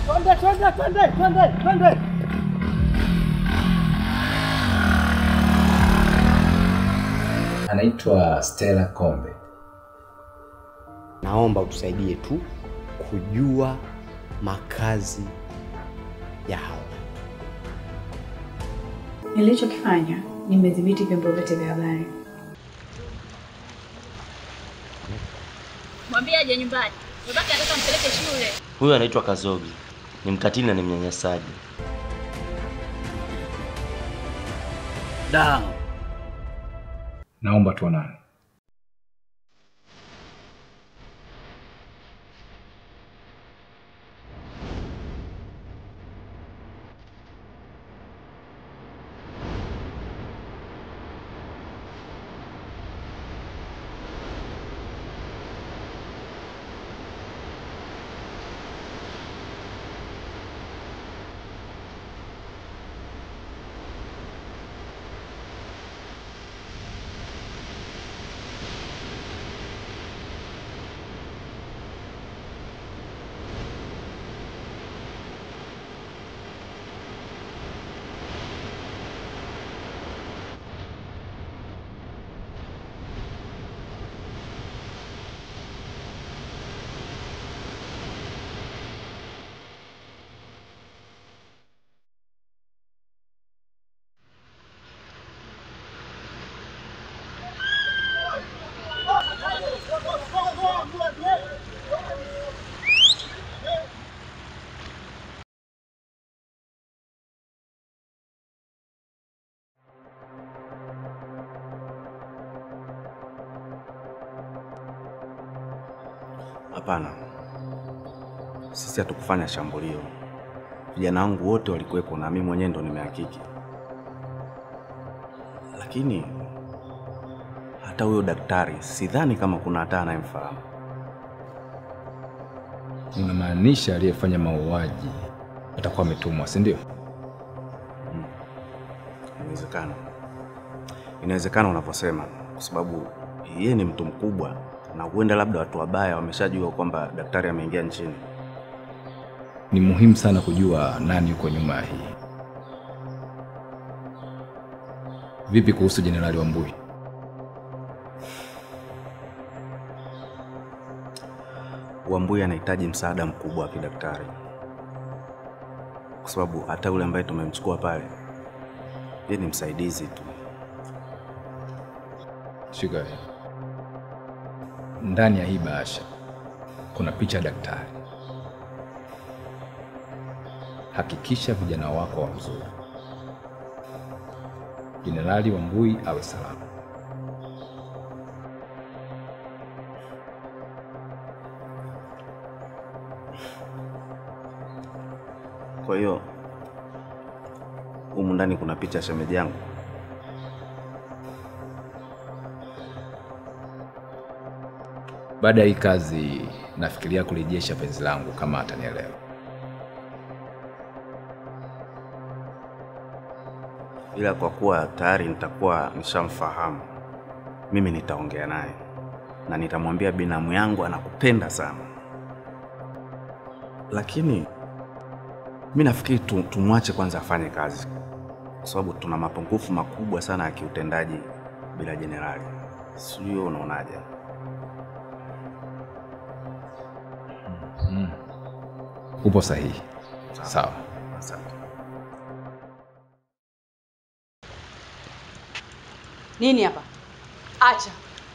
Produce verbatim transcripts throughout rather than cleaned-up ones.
Twende, twende, twende, twende, twende. Anaitwa Stella Kombe. Naomba utusaidie tu kujua makazi ya hawa. Nilichokifanya, nimedhibiti vyombo vyote vya habari. Mwambie aje nyumbani. Babake anataka mpeleke shule. Huyu anaitwa Kazogi. Ni mkatili na ni mnyanyasaji. Da. Naomba tuonane. Hapana. Sisi hatukufanya shambulio. Vijana wangu wote walikuwepo na mimi mwenyewe ndo nimehakiki. Lakini hata huyo daktari sidhani kama kuna hata anayemfahamu. Unamaanisha aliyefanya mauaji atakuwa ametumwa, si ndio? Hmm. Inawezekana. Inawezekana unaposema kwa sababu yeye ni mtu mkubwa na huenda labda watu wabaya wameshajua kwamba daktari ameingia nchini. Ni muhimu sana kujua nani yuko nyuma hii. Vipi kuhusu Jenerali Wambui? Wambui anahitaji msaada mkubwa wa kidaktari. Kwa sababu hata yule ambaye tumemchukua pale yeye ni msaidizi tu. Sugar. Ndani ya hii bahasha kuna picha ya daktari. Hakikisha vijana wako wa mzuri. Jenerali Wambui awe salama. Kwa hiyo humu ndani kuna picha ya shemeji yangu. Baada ya hii kazi nafikiria kurejesha penzi langu kama atanielewa. Ila kwa kuwa tayari nitakuwa nishamfahamu, mimi nitaongea naye na nitamwambia binamu yangu anakupenda sana. Lakini mimi nafikiri tumwache kwanza afanye kazi, kwa sababu tuna mapungufu makubwa sana ya kiutendaji bila jenerali. Sio, unaonaje? Mm. Upo sahihi. Sawa. Asante. Nini hapa? Acha.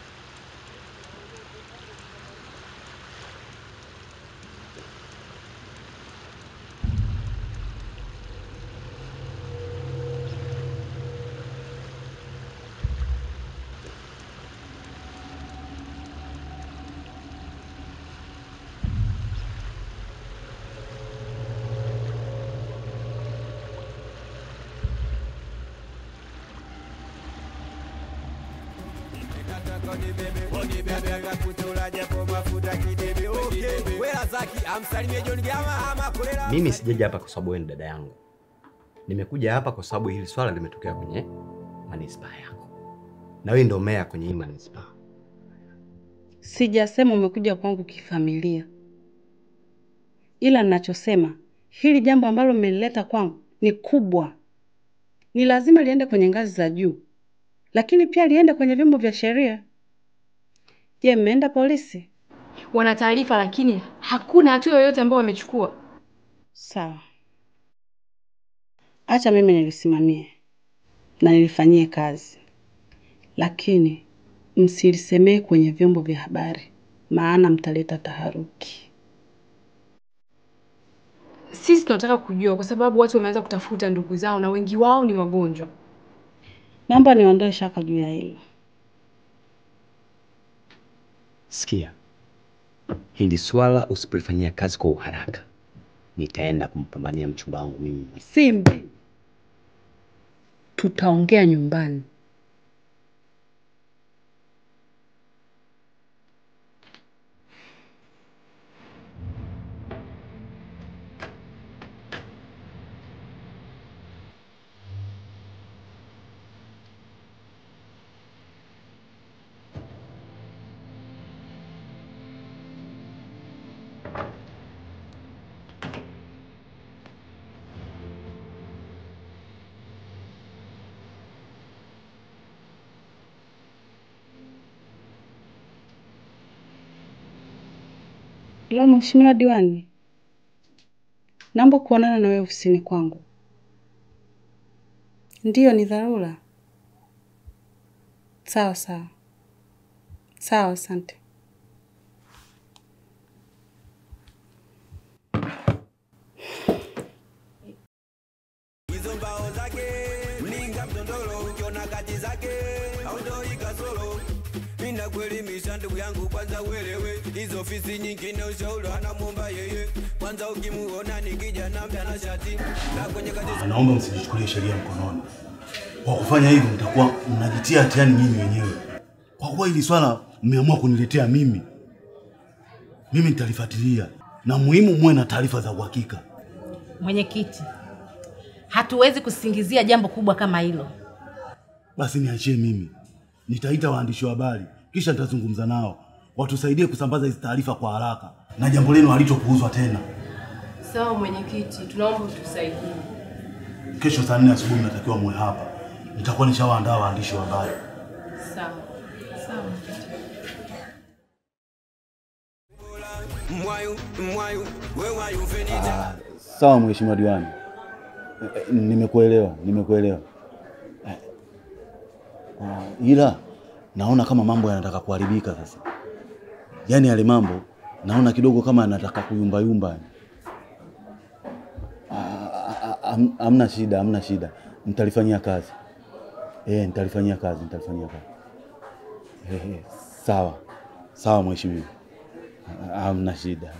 Mimi sijaja hapa kwa sababu wewe ni dada yangu. Nimekuja hapa kwa sababu hili swala limetokea kwenye manispaa yako. Na wewe ndio meya kwenye hii manispaa. Sijasema umekuja kwangu kifamilia. Ila ninachosema hili jambo ambalo mmelileta kwangu ni kubwa. Ni lazima liende kwenye ngazi za juu. Lakini pia liende kwenye vyombo vya sheria. Je, mmeenda polisi? Wana taarifa lakini hakuna hatua yoyote ambayo wamechukua. Sawa. Acha mimi nilisimamie na nilifanyie kazi. Lakini msilisemee kwenye vyombo vya habari, maana mtaleta taharuki. Sisi tunataka kujua kwa sababu watu wameanza kutafuta ndugu zao na wengi wao ni wagonjwa. Naomba niondoe shaka juu ya hilo. Sikia. Hili swala usipolifanyia kazi kwa uharaka, nitaenda kumpambania mchumba wangu mimi. Simbe. Tutaongea nyumbani. Hello, Mheshimiwa Diwani. Naomba kuonana na wewe ofisini kwangu. Ndiyo, ni dharura. Sawa sawa. Sawa, asante. Kuelimisha ndugu yangu kwanza uelewe hizo ofisi nyingine ushauri anamuomba yeye kwanza ukimuona ni kijana mtanashati na kwenye kazi. Naomba msijichukulie sheria mkononi. Kwa kufanya hivyo mtakuwa mnajitia hatiani nyinyi wenyewe. Kwa kuwa hili swala mmeamua kuniletea mimi, mimi nitalifuatilia na muhimu muwe na taarifa za uhakika. Mwenyekiti, hatuwezi kusingizia jambo kubwa kama hilo. Basi niachie mimi. Nitaita waandishi wa habari kisha nitazungumza nao watusaidie kusambaza hizo taarifa kwa haraka na jambo lenu halitopuuzwa tena. Sawa mwenyekiti, tunaomba utusaidie. Kesho saa nne asubuhi natakiwa muwe hapa. Nitakuwa nishawaandaa waandishi wa habari. Sawa. Sawa. Mwayu, mwayu, wewe wayu venita. Sawa Mheshimiwa Diwani. Nimekuelewa, nimekuelewa. Uh, ila naona kama mambo yanataka kuharibika sasa. Yaani yale mambo naona kidogo kama yanataka kuyumba yumba. Uh, am, amna shida, amna shida. Nitalifanyia kazi. Eh, nitalifanyia kazi, nitalifanyia kazi. Eh, sawa. Sawa Mheshimiwa. Uh, amna shida.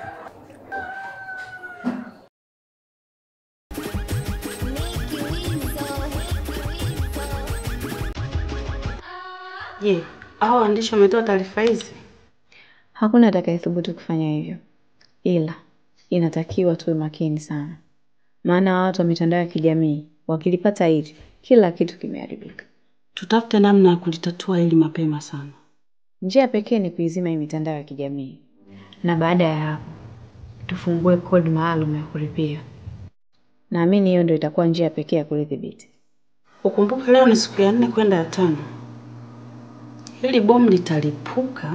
Je, hao waandishi wametoa taarifa hizi? Hakuna atakayethubutu kufanya hivyo. Ila inatakiwa tuwe makini sana. Maana watu wa mitandao ya kijamii wakilipata hili, kila kitu kimeharibika. Tutafute namna ya kulitatua hili mapema sana. Njia pekee ni kuizima hii mitandao ya kijamii. Na baada ya hapo tufungue kodi maalum ya kulipia. Naamini hiyo ndio itakuwa njia pekee ya kulidhibiti. Ukumbuke leo ni siku ya nne kwenda ya tano. Hili bomu litalipuka.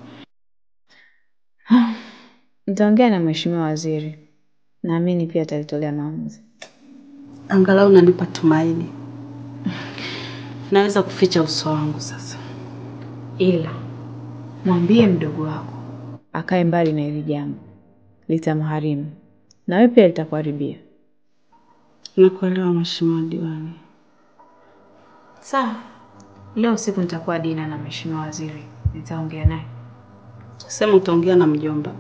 Nitaongea na Mheshimiwa Waziri. Naamini pia atalitolea maamuzi. Angalau unanipa tumaini. Naweza kuficha uso wangu sasa. Ila mwambie mdogo wako akae mbali na hili jambo. Litamharimu. Na wewe pia litakuharibia. Nakuelewa Mheshimiwa Diwani. Sawa. Leo usiku nitakuwa dina na Mheshimiwa Waziri. Nitaongea naye. Sema utaongea na mjomba.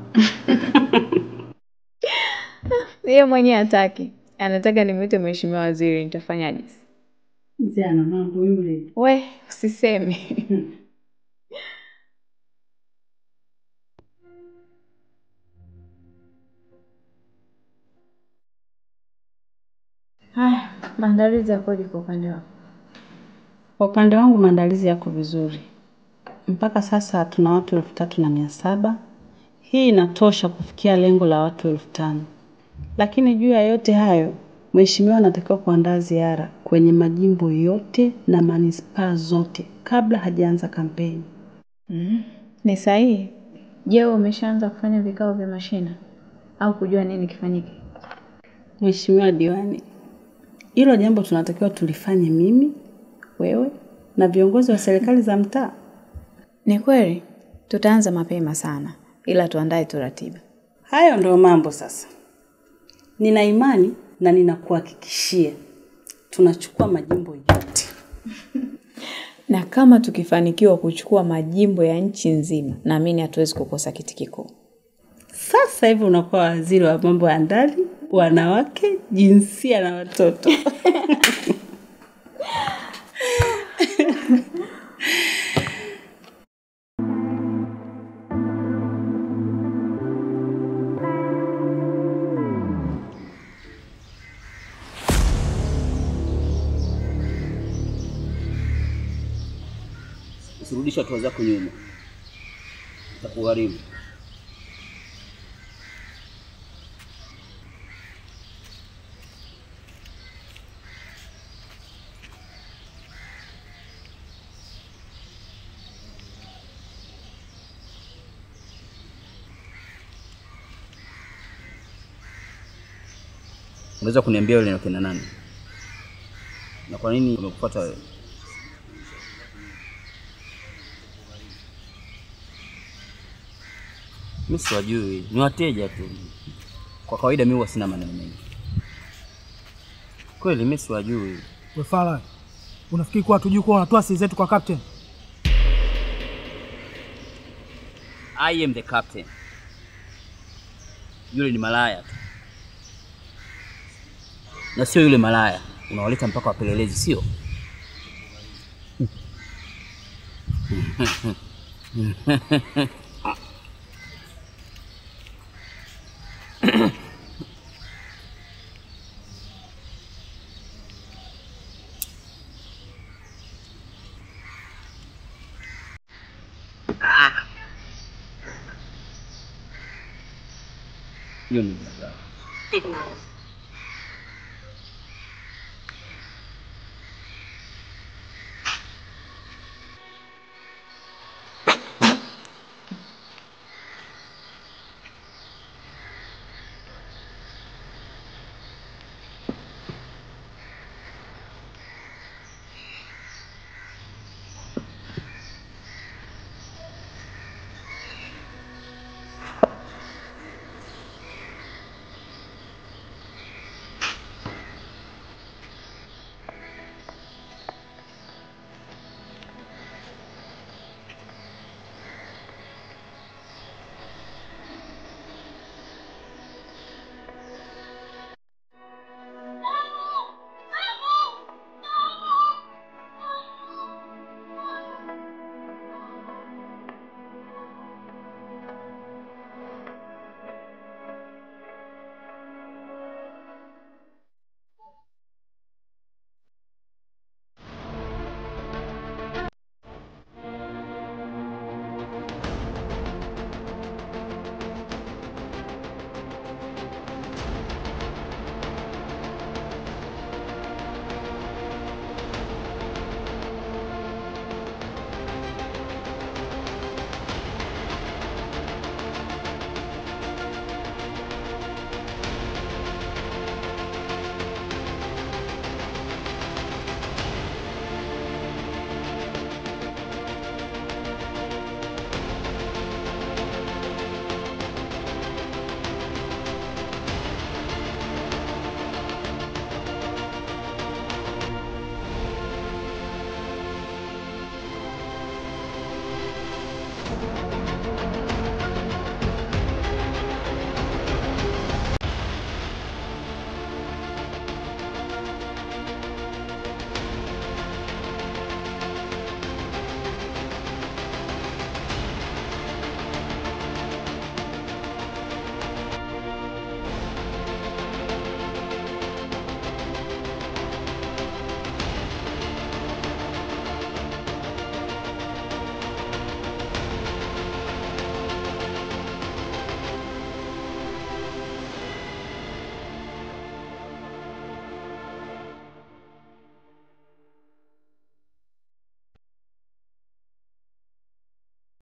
Yeye mwenyewe hataki. Anataka nimwite Mheshimiwa Waziri, nitafanyaje? Mzee ana mambo yule. We, usiseme. Haya, maandalizi yako kwa upande wako? Kwa upande wangu maandalizi yako vizuri. Mpaka sasa tuna watu elfu tatu na mia saba. Hii inatosha kufikia lengo la watu elfu tano. Lakini juu ya yote hayo, mheshimiwa anatakiwa kuandaa ziara kwenye majimbo yote na manispaa zote kabla hajaanza kampeni. Mm, ni sahihi. Je, umeshaanza kufanya vikao vya mashina au kujua nini kifanyike? Mheshimiwa diwani, hilo jambo tunatakiwa tulifanye mimi, wewe na viongozi wa serikali za mtaa. Ni kweli, tutaanza mapema sana, ila tuandae tu ratiba. Hayo ndio mambo sasa. Nina imani na ninakuhakikishia tunachukua majimbo yote. Na kama tukifanikiwa kuchukua majimbo ya nchi nzima, naamini hatuwezi kukosa kiti kikuu. Sasa hivi unakuwa waziri wa mambo ya ndani, wanawake, jinsia na watoto. Usirudisha hatua zako nyuma. Itakugharimu. Unaweza kuniambia yule ni kina nani? Na kwa nini umekufuata wewe? Mimi siwajui, ni wateja tu. Kwa kawaida mimi huwa sina maneno mengi. Kweli mimi siwajui. Wewe fala. Unafikiri kwa tujui kwa wanatoa siri zetu kwa captain? I am the captain. Yule ni malaya tu. Na sio yule malaya, unawaleta mpaka wapelelezi, sio? Hiyo ni